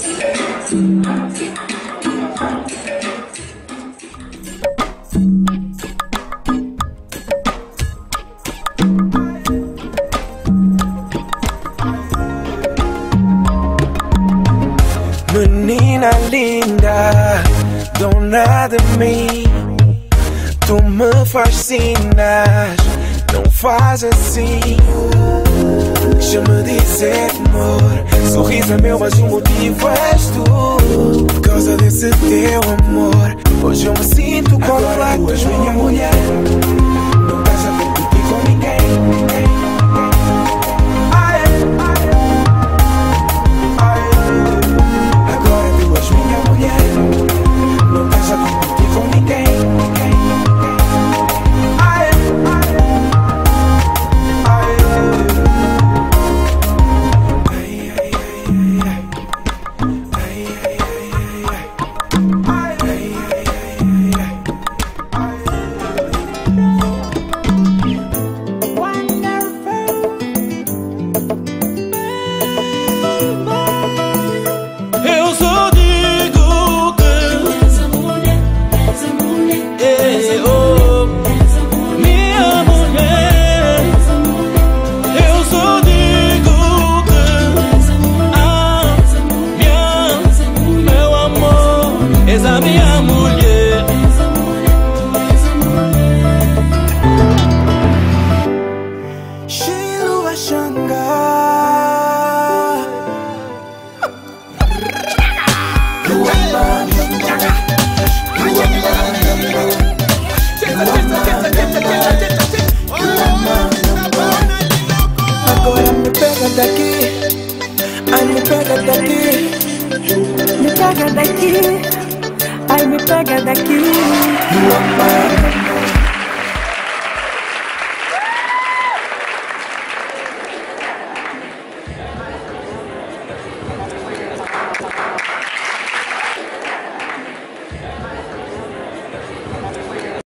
Menina linda, dona de mim, tu me fascinas, não faz assim. Deixa-me dizer, amor, sorriso é meu, mas o motivo és tu. Por causa desse teu amor, hoje eu me sinto completo. Tu és minha mulher, não estás a competir com ninguém. Agora me pega daqui, ai me pega daqui, me pega daqui, ai me pega daqui.